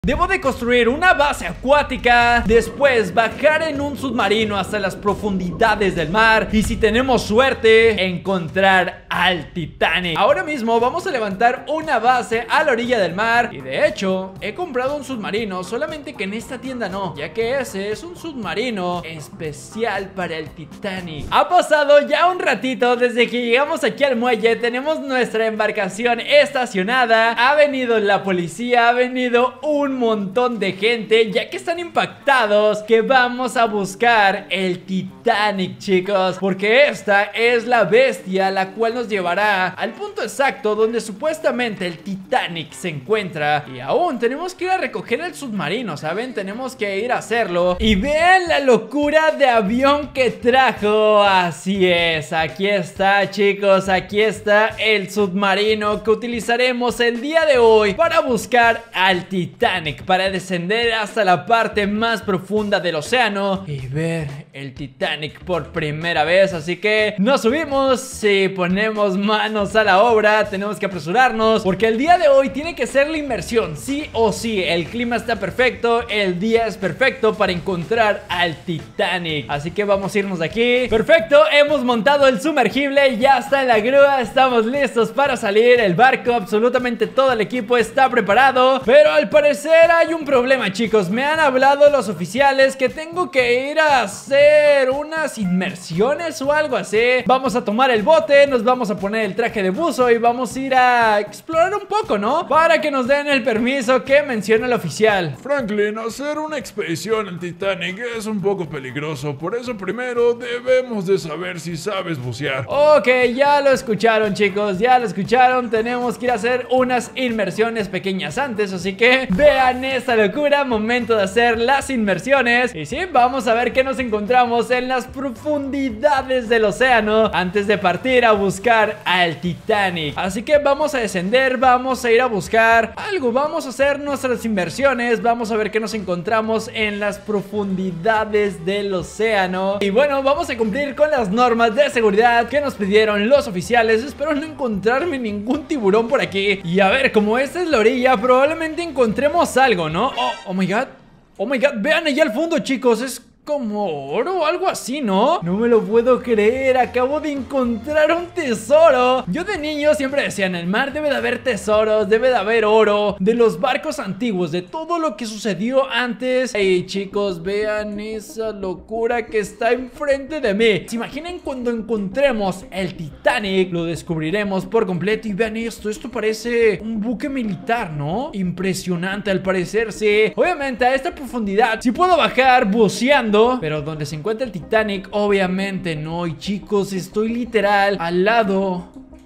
Debo de construir una base acuática, después bajar en un submarino hasta las profundidades del mar y, si tenemos suerte, encontrar al Titanic. Ahora mismo vamos a levantar una base a la orilla del mar y, de hecho, he comprado un submarino, solamente que en esta tienda no, ya que ese es un submarino especial para el Titanic. Ha pasado ya un ratito desde que llegamos aquí al muelle, tenemos nuestra embarcación estacionada, ha venido la policía, ha venido un montón de gente, ya que están impactados que vamos a buscar el Titanic, chicos, porque esta es la bestia la cual nos llevará al punto exacto donde supuestamente el Titanic se encuentra. Y aún tenemos que ir a recoger el submarino, ¿saben? Tenemos que ir a hacerlo. Y vean la locura de avión que trajo. Así es, aquí está, chicos, aquí está el submarino que utilizaremos el día de hoy para buscar al Titanic, para descender hasta la parte más profunda del océano y ver el Titanic por primera vez. Así que nos subimos y ponemos manos a la obra. Tenemos que apresurarnos porque el día de hoy tiene que ser la inmersión, sí o sí. El clima está perfecto, el día es perfecto para encontrar al Titanic. Así que vamos a irnos de aquí. Perfecto, hemos montado el sumergible, ya está en la grúa, estamos listos para salir. El barco, absolutamente todo el equipo está preparado, pero al parecer hay un problema, chicos. Me han hablado los oficiales que tengo que ir a hacer unas inmersiones o algo así. Vamos a tomar el bote, nos vamos a poner el traje de buzo y vamos a ir a explorar un poco, ¿no? Para que nos den el permiso que menciona el oficial. Franklin, hacer una expedición al Titanic es un poco peligroso, por eso primero debemos de saber si sabes bucear. Ok, ya lo escucharon, chicos, ya lo escucharon. Tenemos que ir a hacer unas inmersiones pequeñas antes, así que vean esta locura, momento de hacer las inmersiones. Y sí, vamos a ver qué nos encontramos en las profundidades del océano antes de partir a buscar al Titanic. Así que vamos a descender, vamos a ir a buscar algo, vamos a hacer nuestras inmersiones, vamos a ver qué nos encontramos en las profundidades del océano. Y bueno, vamos a cumplir con las normas de seguridad que nos pidieron los oficiales. Espero no encontrarme ningún tiburón por aquí. Y a ver, como esta es la orilla, probablemente encontremos algo, ¿no? Oh my god. Oh my god, vean allá al fondo, chicos, es como oro o algo así, ¿no? No me lo puedo creer, acabo de encontrar un tesoro. Yo de niño siempre decía, en el mar debe de haber tesoros, debe de haber oro, de los barcos antiguos, de todo lo que sucedió antes. Hey, chicos, vean esa locura que está enfrente de mí. ¿Se imaginan cuando encontremos el Titanic? Lo descubriremos por completo. Y vean esto, esto parece un buque militar, ¿no? Impresionante al parecer, sí. Obviamente a esta profundidad sí puedo bajar buceando, pero donde se encuentra el Titanic, obviamente no. Y chicos, estoy literal al lado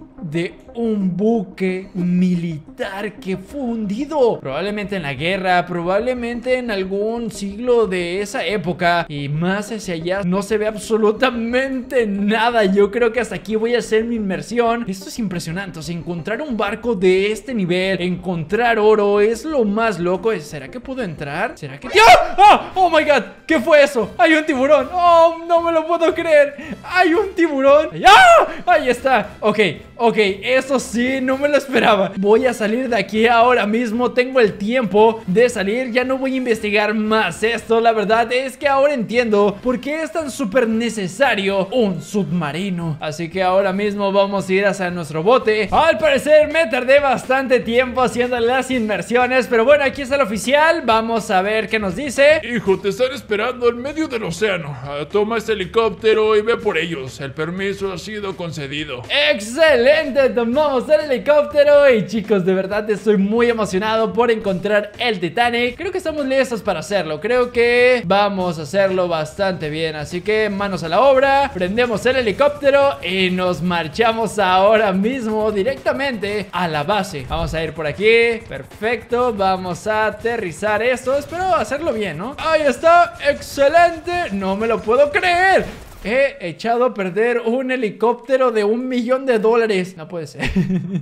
de un buque militar que fue hundido, probablemente en la guerra, probablemente en algún siglo de esa época. Y más hacia allá no se ve absolutamente nada. Yo creo que hasta aquí voy a hacer mi inmersión. Esto es impresionante, o sea, encontrar un barco de este nivel, encontrar oro, es lo más loco. ¿Será que puedo entrar? ¿Será que... ¡Ah! ¡Oh my god! ¿Qué fue eso? ¡Hay un tiburón! ¡Oh, no me lo puedo creer! ¡Hay un tiburón! ¡Ah! ¡Ahí está! Ok, eso sí, no me lo esperaba. Voy a salir de aquí ahora mismo. Tengo el tiempo de salir. Ya no voy a investigar más esto. La verdad es que ahora entiendo por qué es tan súper necesario un submarino. Así que ahora mismo vamos a ir hacia nuestro bote. Al parecer me tardé bastante tiempo haciendo las inmersiones, pero bueno, aquí está el oficial. Vamos a ver qué nos dice. Hijo, te están esperando en medio del océano. Toma este helicóptero y ve por ellos. El permiso ha sido concedido. ¡Excelente! Tomamos el helicóptero y, chicos, de verdad estoy muy emocionado por encontrar el Titanic. Creo que estamos listos para hacerlo. Creo que vamos a hacerlo bastante bien. Así que manos a la obra. Prendemos el helicóptero y nos marchamos ahora mismo directamente a la base. Vamos a ir por aquí. Perfecto. Vamos a aterrizar esto. Espero hacerlo bien, ¿no? Ahí está. Excelente. No me lo puedo creer. He echado a perder un helicóptero de $1.000.000. No puede ser.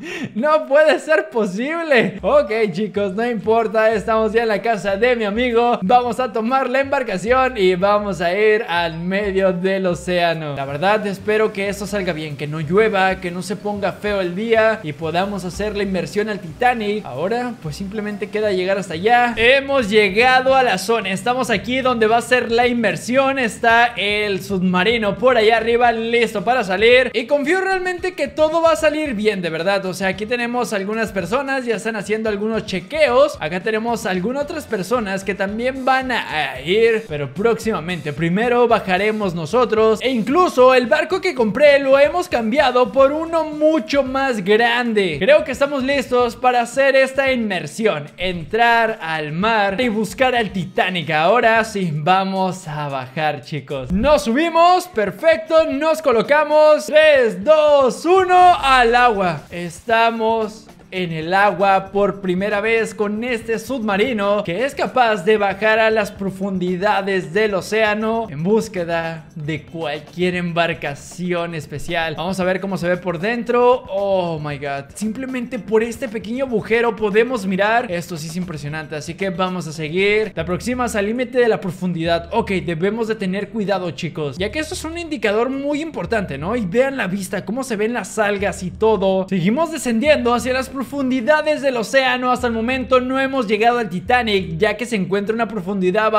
No puede ser posible. Ok, chicos, no importa. Estamos ya en la casa de mi amigo. Vamos a tomar la embarcación y vamos a ir al medio del océano. La verdad, espero que esto salga bien, que no llueva, que no se ponga feo el día y podamos hacer la inmersión al Titanic. Ahora, pues simplemente queda llegar hasta allá. Hemos llegado a la zona. Estamos aquí donde va a ser la inmersión. Está el submarino por allá arriba, listo para salir. Y confío realmente que todo va a salir bien, de verdad. O sea, aquí tenemos algunas personas, ya están haciendo algunos chequeos. Acá tenemos algunas otras personas que también van a ir, pero próximamente. Primero bajaremos nosotros. E incluso el barco que compré lo hemos cambiado por uno mucho más grande. Creo que estamos listos para hacer esta inmersión, entrar al mar y buscar al Titanic. Ahora sí, vamos a bajar, chicos. Nos subimos, perfecto, nos colocamos. 3, 2, 1, al agua. Estamos en el agua por primera vez con este submarino que es capaz de bajar a las profundidades del océano en búsqueda de cualquier embarcación especial. Vamos a ver cómo se ve por dentro. Oh my god, simplemente por este pequeño agujero podemos mirar. Esto sí es impresionante, así que vamos a seguir. Te aproximas al límite de la profundidad. Ok, debemos de tener cuidado, chicos, ya que esto es un indicador muy importante, ¿no? Y vean la vista, cómo se ven las algas y todo. Seguimos descendiendo hacia las profundidades del océano. Hasta el momento no hemos llegado al Titanic, ya que se encuentra una profundidad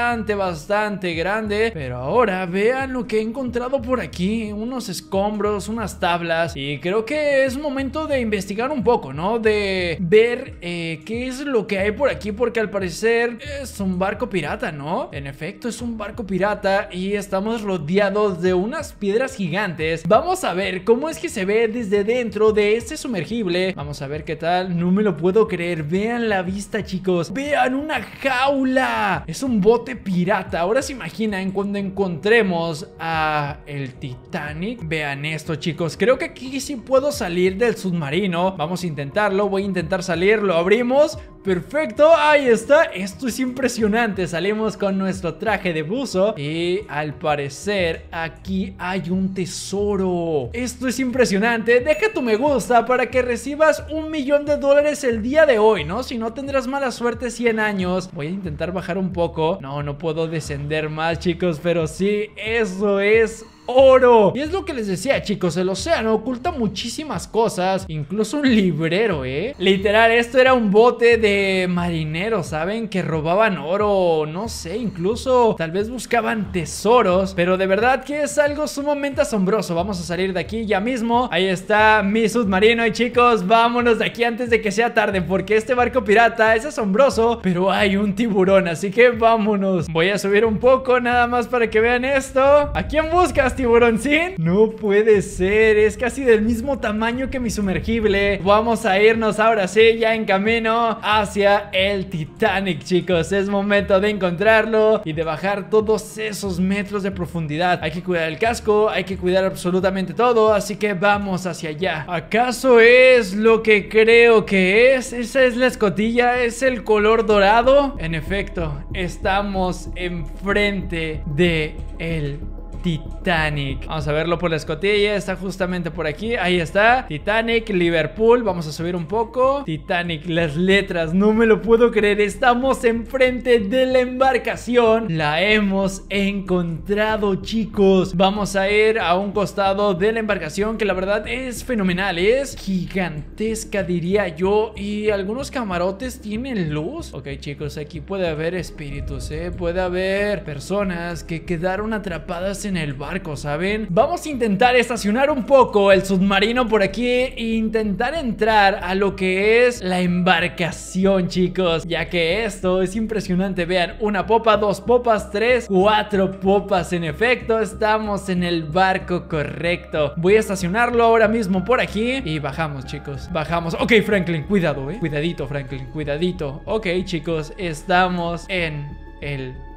bastante grande. Pero ahora vean lo que he encontrado por aquí. Unos escombros, unas tablas. Y creo que es momento de investigar un poco, ¿no? De ver qué es lo que hay por aquí, porque al parecer es un barco pirata, ¿no? En efecto, es un barco pirata y estamos rodeados de unas piedras gigantes. Vamos a ver cómo es que se ve desde dentro de este sumergible. Vamos a ver qué tal. No me lo puedo creer. Vean la vista, chicos. Vean una jaula. Es un bote pirata. Ahora se imaginan cuando encontremos a el Titanic. Vean esto, chicos. Creo que aquí sí puedo salir del submarino. Vamos a intentarlo. Voy a intentar salir. Lo abrimos. Perfecto, ahí está. Esto es impresionante. Salimos con nuestro traje de buzo y al parecer aquí hay un tesoro. Esto es impresionante. Deja tu me gusta para que recibas $1.000.000 el día de hoy, ¿no? Si no, tendrás mala suerte 100 años. Voy a intentar bajar un poco. No puedo descender más, chicos, pero sí, eso es oro. Y es lo que les decía, chicos, el océano oculta muchísimas cosas, incluso un librero, literal, esto era un bote de marineros, ¿saben? Que robaban oro, no sé, incluso tal vez buscaban tesoros, pero de verdad que es algo sumamente asombroso. Vamos a salir de aquí ya mismo. Ahí está mi submarino y, chicos, vámonos de aquí antes de que sea tarde, porque este barco pirata es asombroso, pero hay un tiburón, así que vámonos. Voy a subir un poco nada más para que vean esto. ¿A quién buscas, tiburoncín? No puede ser, es casi del mismo tamaño que mi sumergible. Vamos a irnos ahora sí, ya en camino hacia el Titanic, chicos. Es momento de encontrarlo y de bajar todos esos metros de profundidad. Hay que cuidar el casco, hay que cuidar absolutamente todo, así que vamos hacia allá. ¿Acaso es lo que creo que es? Esa es la escotilla, es el color dorado. En efecto, estamos enfrente de el Titanic. Vamos a verlo por la escotilla. Está justamente por aquí. Ahí está. Titanic, Liverpool. Vamos a subir un poco. Titanic, las letras. No me lo puedo creer. Estamos enfrente de la embarcación. La hemos encontrado, chicos. Vamos a ir a un costado de la embarcación, que la verdad es fenomenal. Es gigantesca, diría yo. Y algunos camarotes tienen luz. Ok, chicos, aquí puede haber espíritus, puede haber personas que quedaron atrapadas en el barco, ¿saben? Vamos a intentar estacionar un poco el submarino por aquí e intentar entrar a lo que es la embarcación, chicos, ya que esto es impresionante. Vean, una popa, dos popas, tres, cuatro popas. En efecto, estamos en el barco correcto. Voy a estacionarlo ahora mismo por aquí y bajamos, chicos, bajamos. Ok, Franklin, cuidado, cuidadito, Franklin, cuidadito. Ok, chicos, estamos en el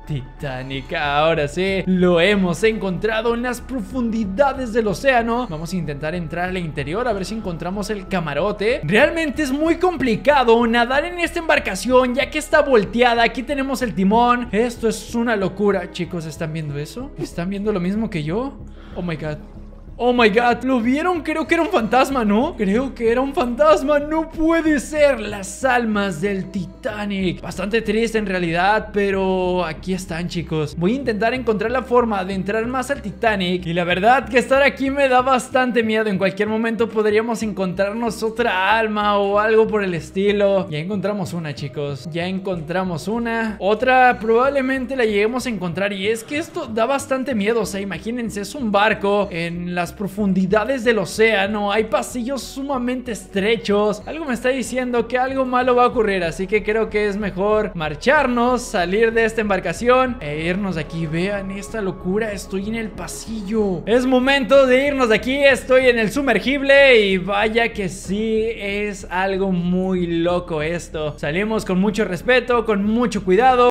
Titanic, ahora sí, lo hemos encontrado en las profundidades del océano. Vamos a intentar entrar al interior a ver si encontramos el camarote. Realmente es muy complicado nadar en esta embarcación ya que está volteada. Aquí tenemos el timón. Esto es una locura. Chicos, ¿están viendo eso? ¿Están viendo lo mismo que yo? Oh my god. Oh my god, ¿lo vieron? Creo que era un fantasma, ¿no? Creo que era un fantasma, no puede ser. Las almas del Titanic. Bastante triste en realidad, pero aquí están, chicos. Voy a intentar encontrar la forma de entrar más al Titanic. Y la verdad que estar aquí me da bastante miedo. En cualquier momento podríamos encontrarnos otra alma o algo por el estilo. Ya encontramos una, chicos. Ya encontramos una. Otra probablemente la lleguemos a encontrar. Y es que esto da bastante miedo. O sea, imagínense, es un barco en las profundidades del océano. Hay pasillos sumamente estrechos. Algo me está diciendo que algo malo va a ocurrir, así que creo que es mejor marcharnos, salir de esta embarcación e irnos de aquí. Vean esta locura, estoy en el pasillo. Es momento de irnos de aquí. Estoy en el sumergible y vaya que sí es algo muy loco esto. Salimos con mucho respeto, con mucho cuidado.